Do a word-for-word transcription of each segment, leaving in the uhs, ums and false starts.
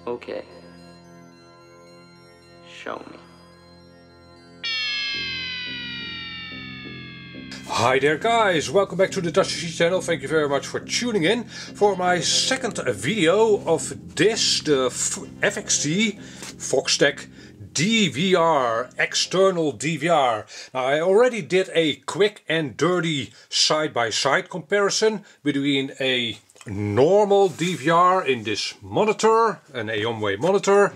Okay. Show me. Hi there guys, welcome back to the DutchPC channel. Thank you very much for tuning in for my second video of this, the F X T Foxtecc D V R, external D V R. Now I already did a quick and dirty side-by-side comparison between a normal D V R in this monitor, an Aomway monitor,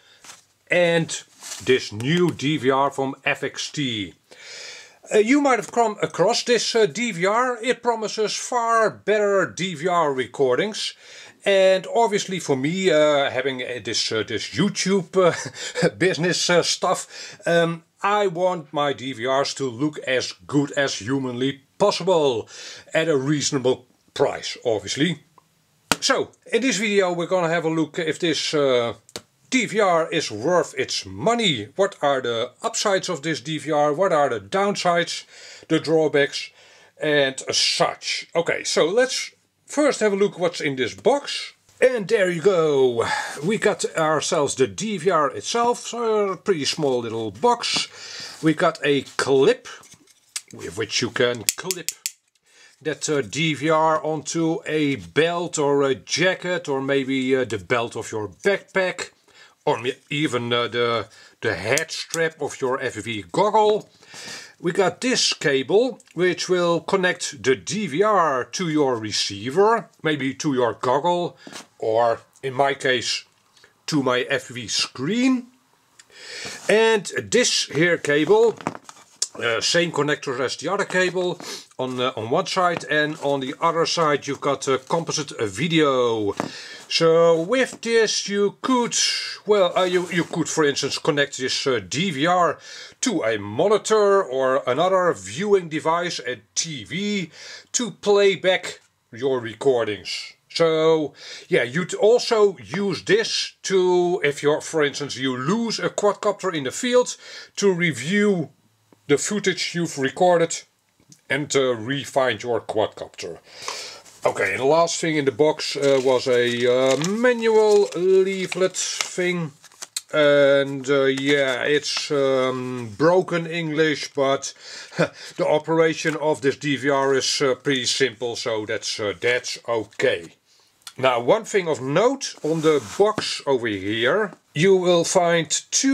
and this new D V R from F X T. Uh, you might have come across this uh, D V R. It promises far better D V R recordings, and obviously for me, uh, having uh, this uh, this YouTube uh, business uh, stuff, um, I want my D V Rs to look as good as humanly possible at a reasonable price, obviously. So in this video we're gonna have a look if this uh, D V R is worth its money. What are the upsides of this D V R? What are the downsides, the drawbacks, and such? Okay, so let's first have a look what's in this box. And there you go. We got ourselves the D V R itself, so a pretty small little box. We got a clip with which you can clip that uh, D V R onto a belt or a jacket, or maybe uh, the belt of your backpack, or even uh, the, the head strap of your F P V goggle. We got this cable which will connect the D V R to your receiver, maybe to your goggle, or in my case to my F P V screen. And this here cable, uh, same connector as the other cable on, uh, on one side, and on the other side you've got a composite video. So with this you could, well, uh, you, you could for instance connect this uh, D V R to a monitor or another viewing device, a T V, to play back your recordings. So yeah, you'd also use this to, if you're, for instance, you lose a quadcopter in the field, to review the footage you've recorded and to re-find your quadcopter. Okay, and the last thing in the box uh, was a uh, manual leaflet thing, and uh, yeah, it's um, broken English, but the operation of this D V R is uh, pretty simple, so that's uh, that's okay. Now, one thing of note on the box over here, you will find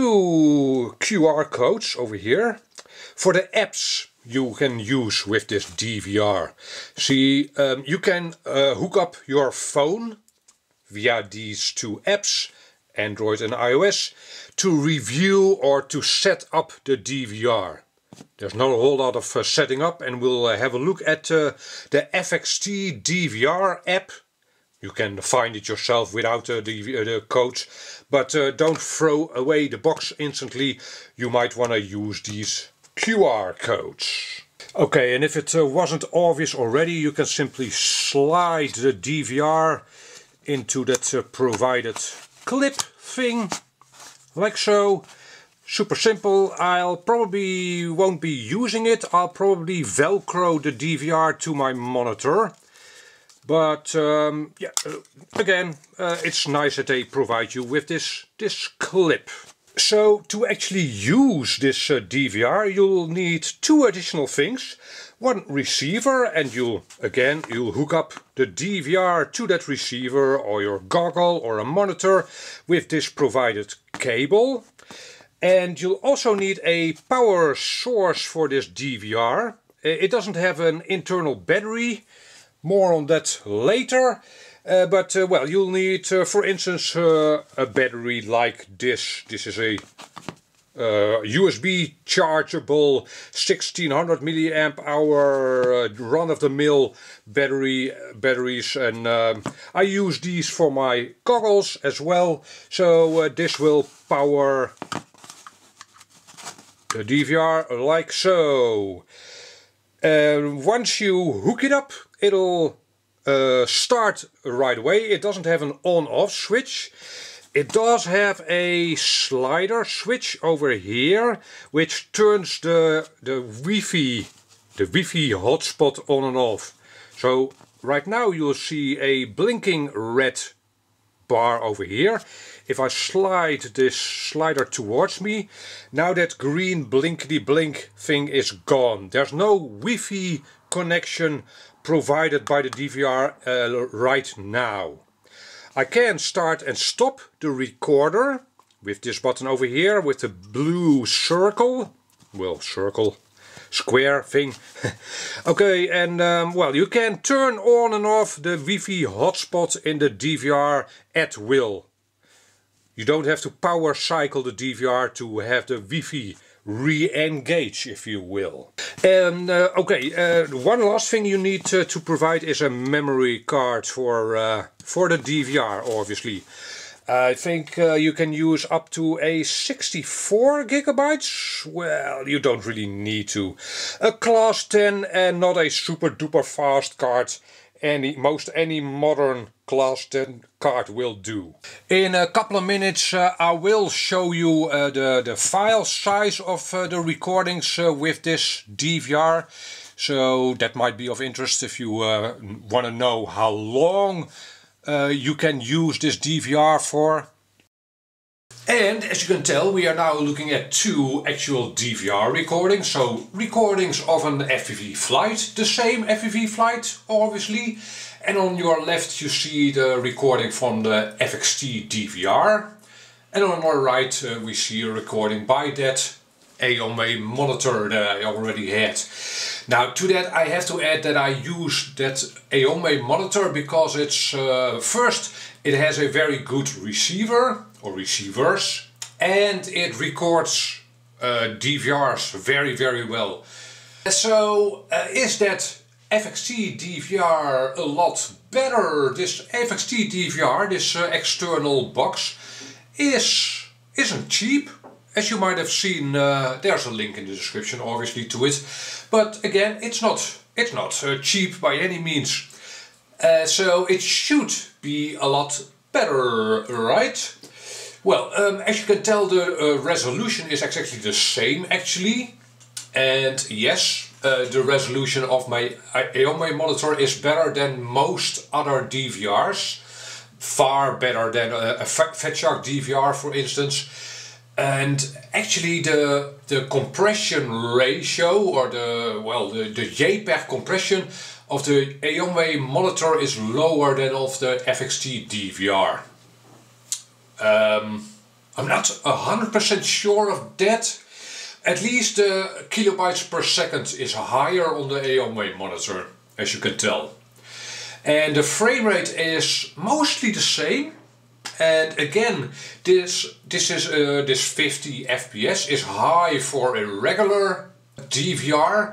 two Q R codes over here for the apps you can use with this D V R. See, um, you can uh, hook up your phone via these two apps, Android and iOS, to review or to set up the D V R. There's not a whole lot of uh, setting up, and we'll uh, have a look at uh, the F X T D V R app. You can find it yourself without uh, the, uh, the codes, but uh, don't throw away the box instantly. You might want to use these Q R codes. Okay, and if it uh, wasn't obvious already, you can simply slide the D V R into that uh, provided clip thing, like so. Super simple. I'll probably won't be using it. I'll probably Velcro the D V R to my monitor. But um, yeah, uh, again, uh, it's nice that they provide you with this, this clip. So to actually use this uh, D V R, you'll need two additional things. One receiver, and you'll, again, you'll hook up the D V R to that receiver or your goggle or a monitor with this provided cable. And you'll also need a power source for this D V R. It doesn't have an internal battery, more on that later. Uh, but, uh, well, you'll need, uh, for instance, uh, a battery like this. This is a uh, U S B chargeable sixteen hundred milliamp hour uh, run-of-the-mill battery batteries, and um, I use these for my goggles as well. So uh, this will power the D V R like so. And once you hook it up, it'll Uh, start right away. It doesn't have an on-off switch. It does have a slider switch over here, which turns the the Wi-Fi, the Wi-Fi hotspot on and off. So right now you'll see a blinking red bar over here. If I slide this slider towards me, now that green blinkety blink thing is gone. There's no Wi-Fi connection provided by the D V R uh, right now. I can start and stop the recorder with this button over here with the blue circle. Well, circle, square thing. Okay, and um, well, you can turn on and off the Wi-Fi hotspot in the D V R at will. You don't have to power cycle the D V R to have the Wi-Fi re-engage, if you will. And uh, okay, uh, one last thing you need uh, to provide is a memory card for uh, for the D V R, obviously. I think uh, you can use up to a sixty-four gigabytes. Well, you don't really need to. A class ten and not a super duper fast card. Any most any modern class ten card will do. In a couple of minutes uh, I will show you uh, the, the file size of uh, the recordings uh, with this D V R. So that might be of interest if you uh, want to know how long uh, you can use this D V R for. And as you can tell, we are now looking at two actual D V R recordings. So recordings of an F P V flight, the same F P V flight obviously. And on your left you see the recording from the F X T D V R. And on our right uh, we see a recording by that A O M E monitor that I already had. Now to that I have to add that I use that A O M E monitor because it's uh, first it has a very good receiver or receivers and it records uh, D V Rs very very well. So uh, is that F X T D V R a lot better? This F X T D V R, this uh, external box, is isn't cheap. As you might have seen, uh, there's a link in the description obviously to it. But again, it's not it's not uh, cheap by any means. Uh, so it should be a lot better, right? Well, um, as you can tell, the uh, resolution is exactly the same actually. And yes, uh, the resolution of my A O M E monitor is better than most other D V Rs. Far better than a, a Fatshark D V R, for instance. And actually the, the compression ratio, or the, well, the, the JPEG compression of the A O M E monitor is lower than of the F X T D V R. Um, I'm not one hundred percent sure of that. At least the uh, kilobytes per second is higher on the A O M E monitor, as you can tell. And the frame rate is mostly the same. And again, this this is uh, this fifty F P S is high for a regular D V R.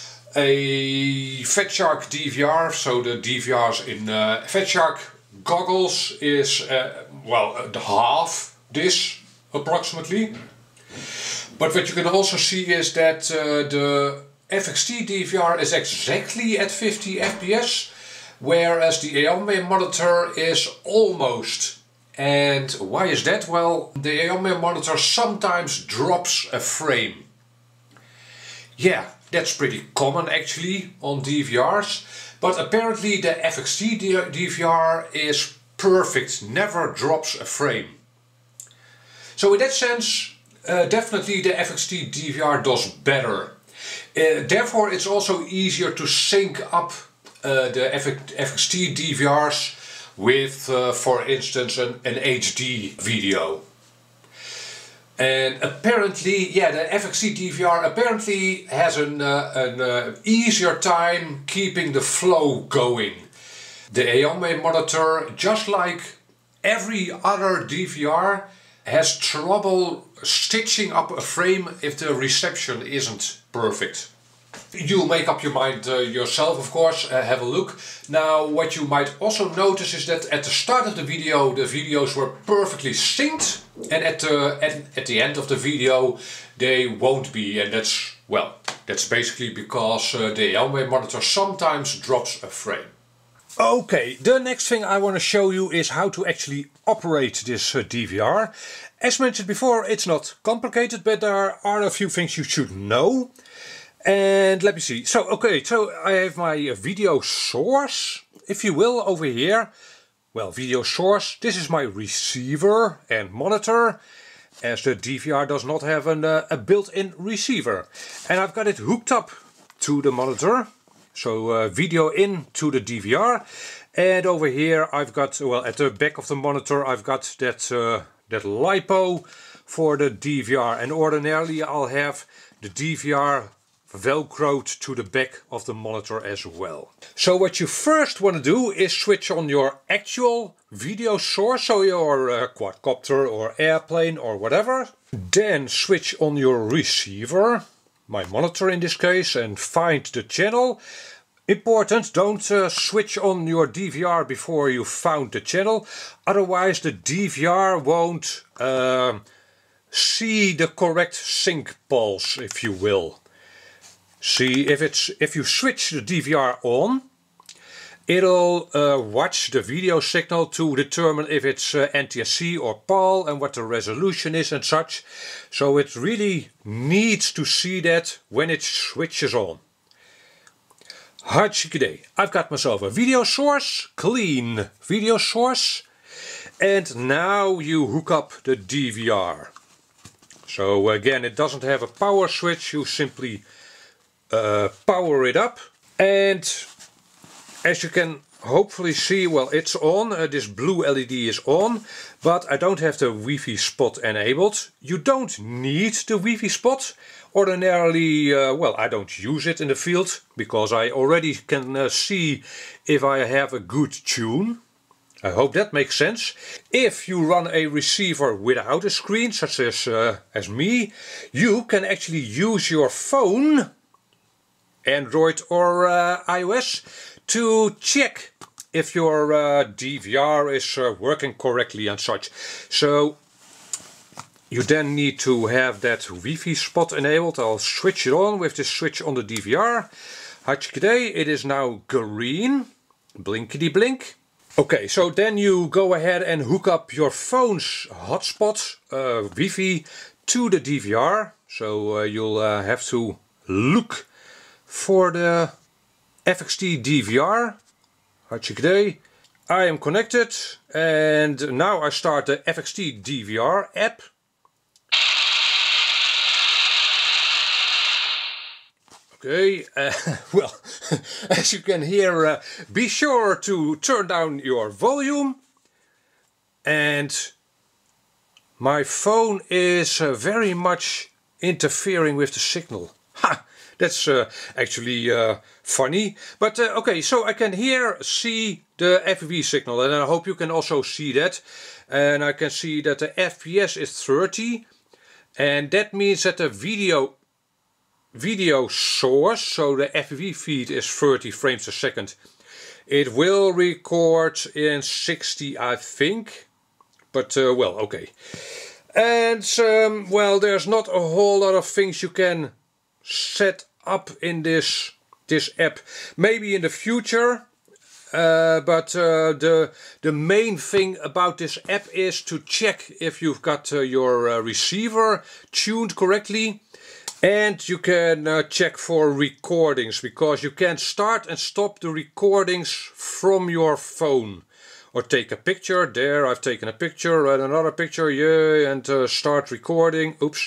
A Fatshark D V R, so the D V Rs in uh, Fatshark goggles is uh, well uh, the half this approximately. But what you can also see is that uh, the F X T D V R is exactly at fifty F P S, whereas the A O M E monitor is almost. And why is that? Well, the A O M E monitor sometimes drops a frame. Yeah, that's pretty common actually on D V Rs, but apparently the F X T D V R is perfect, never drops a frame. So in that sense, uh, definitely the F X T D V R does better. Uh, therefore it's also easier to sync up uh, the F X T D V Rs with, uh, for instance, an, an H D video. And apparently, yeah, the F X T D V R apparently has an, uh, an uh, easier time keeping the flow going. The A O M E monitor, just like every other D V R, has trouble stitching up a frame if the reception isn't perfect. You make up your mind uh, yourself, of course, uh, have a look. Now, what you might also notice is that at the start of the video the videos were perfectly synced, and at the, at, at the end of the video they won't be, and that's, well, that's basically because uh, the A O M E monitor sometimes drops a frame. Okay, the next thing I want to show you is how to actually operate this uh, D V R. As mentioned before, it's not complicated, but there are a few things you should know. And let me see. So, okay, so I have my video source, if you will, over here. well, video source. This is my receiver and monitor, as the D V R does not have an, uh, a built-in receiver. And I've got it hooked up to the monitor, so uh, video in to the D V R. And over here I've got, well, at the back of the monitor I've got that, uh, that LiPo for the D V R. And ordinarily I'll have the D V R velcroed to the back of the monitor as well. So what you first want to do is switch on your actual video source, so your uh, quadcopter or airplane or whatever. Then switch on your receiver, my monitor in this case, and find the channel. Important, don't uh, switch on your D V R before you found the channel, otherwise the D V R won't uh, see the correct sync pulse, if you will. See, if it's if you switch the D V R on, it'll uh, watch the video signal to determine if it's uh, N T S C or PAL and what the resolution is and such. So it really needs to see that when it switches on. Hartstikke idee. I've got myself a video source, clean video source, and now you hook up the D V R. So again, it doesn't have a power switch, you simply Uh, power it up, and as you can hopefully see, well, it's on. Uh, this blue L E D is on, but I don't have the Wi-Fi spot enabled. You don't need the Wi-Fi spot. Ordinarily, uh, well, I don't use it in the field because I already can uh, see if I have a good tune. I hope that makes sense. If you run a receiver without a screen, such as, uh, as me, you can actually use your phone, Android or uh, iOS, to check if your uh, D V R is uh, working correctly and such. So you then need to have that Wi-Fi spot enabled. I'll switch it on with this switch on the D V R. Hartstikke idee, it is now green. Blinkety blink. Okay, so then you go ahead and hook up your phone's hotspot, uh, Wi-Fi, to the D V R. So uh, you'll uh, have to look for the F X T D V R. Hartstikke idee. I am connected, and now I start the F X T D V R app. Okay, uh, well, as you can hear, uh, be sure to turn down your volume. And my phone is uh, very much interfering with the signal. Ha! That's uh, actually uh, funny. But uh, okay, so I can here see the F P V signal, and I hope you can also see that. And I can see that the F P S is thirty, and that means that the video video source, so the F P V feed, is thirty frames a second. It will record in sixty, I think, but uh, well, okay. And um, well, there's not a whole lot of things you can set up in this this app. Maybe in the future, uh, but uh, the the main thing about this app is to check if you've got uh, your uh, receiver tuned correctly. And you can uh, check for recordings, because you can start and stop the recordings from your phone. Or take a picture. There, I've taken a picture, and another picture, yeah, and uh, start recording. Oops.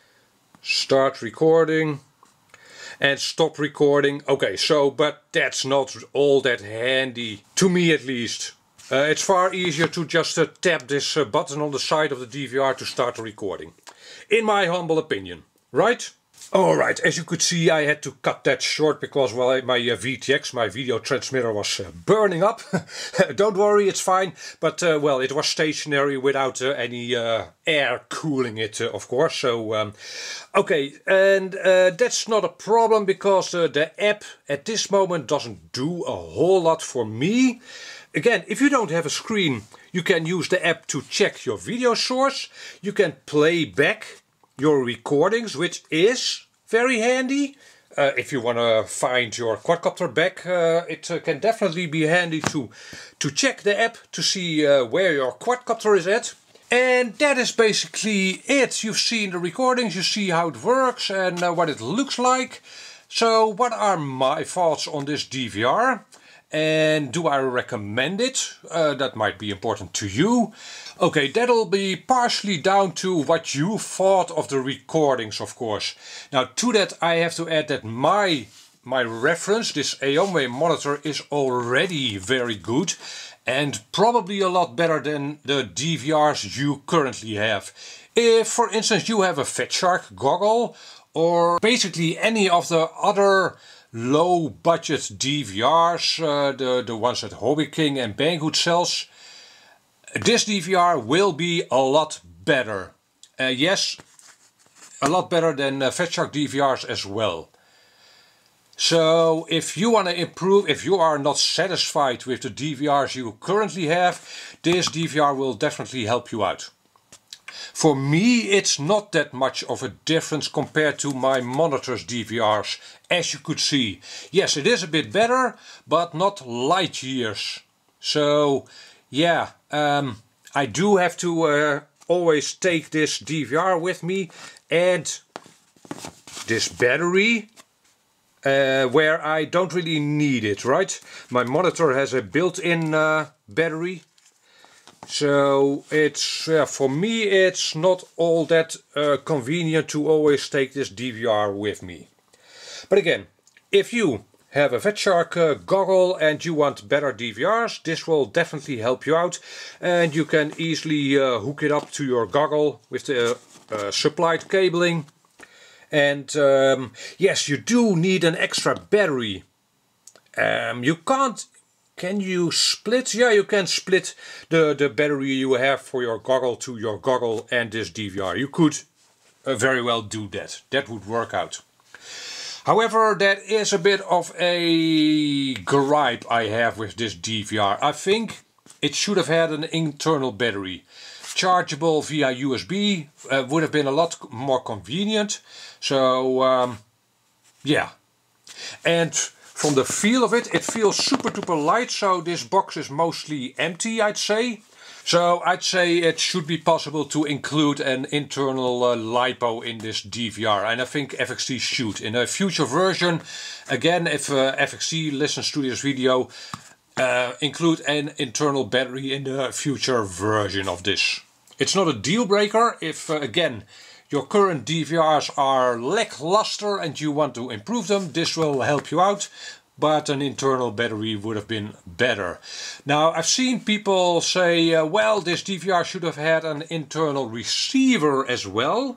Start recording. And stop recording. Okay, so, but that's not all that handy, to me at least. Uh, it's far easier to just uh, tap this uh, button on the side of the D V R to start the recording. In my humble opinion. Right? Alright, as you could see, I had to cut that short because, well, my uh, V T X, my video transmitter, was uh, burning up. Don't worry, it's fine. But, uh, well, it was stationary without uh, any uh, air cooling it, uh, of course. So, um, okay, and uh, that's not a problem because uh, the app at this moment doesn't do a whole lot for me. Again, if you don't have a screen, you can use the app to check your video source. You can play back your recordings, which is very handy. Uh, if you want to find your quadcopter back, uh, it uh, can definitely be handy to, to check the app to see uh, where your quadcopter is at. And that is basically it. You've seen the recordings, you see how it works and uh, what it looks like. So what are my thoughts on this D V R? And do I recommend it? Uh, that might be important to you. Okay, that'll be partially down to what you thought of the recordings, of course. Now, to that I have to add that my my reference, this Aomway monitor, is already very good and probably a lot better than the D V Rs you currently have. If, for instance, you have a Fatshark goggle or basically any of the other low budget D V Rs, uh, the, the ones that Hobby King and Banggood sells, this D V R will be a lot better. Uh, yes, a lot better than uh, Fatshark D V Rs as well. So if you want to improve, if you are not satisfied with the D V Rs you currently have, this D V R will definitely help you out. For me, it's not that much of a difference compared to my monitor's D V Rs, as you could see. Yes, it is a bit better, but not light years. So yeah, um, I do have to uh, always take this D V R with me and this battery. Uh, where I don't really need it, right? My monitor has a built-in uh, battery, so it's uh, for me it's not all that uh, convenient to always take this D V R with me. But again, if you have a Fatshark uh, goggle and you want better D V Rs, this will definitely help you out, and you can easily uh, hook it up to your goggle with the uh, supplied cabling. And um, yes, you do need an extra battery. Um, you can't, can you split? Yeah, you can split the, the battery you have for your goggle to your goggle and this D V R. You could uh, very well do that. That would work out. However, that is a bit of a gripe I have with this D V R. I think it should have had an internal battery. Chargeable via U S B uh, would have been a lot more convenient. So um, yeah, and from the feel of it, it feels super duper light, so this box is mostly empty, I'd say. So I'd say it should be possible to include an internal uh, LiPo in this D V R, and I think F X T should. In a future version, again, if uh, F X T listens to this video, uh, include an internal battery in the future version of this. It's not a deal breaker if, uh, again, your current D V Rs are lackluster and you want to improve them. This will help you out, but an internal battery would have been better. Now, I've seen people say, uh, well, this D V R should have had an internal receiver as well.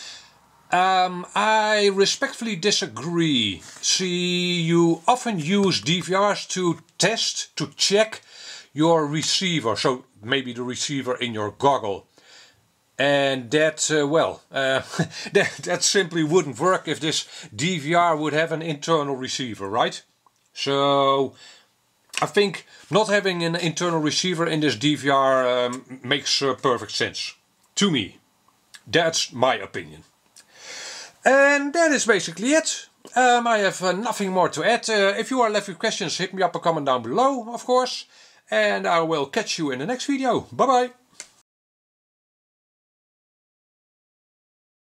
Um, I respectfully disagree. See, you often use D V Rs to test, to check your receiver, so maybe the receiver in your goggle. And that, uh, well, uh, that, that simply wouldn't work if this D V R would have an internal receiver, right? So I think not having an internal receiver in this D V R um, makes uh, perfect sense. To me. That's my opinion. And that is basically it. Um, I have uh, nothing more to add. Uh, if you are left with questions, hit me up a comment down below, of course. And I will catch you in the next video. Bye bye.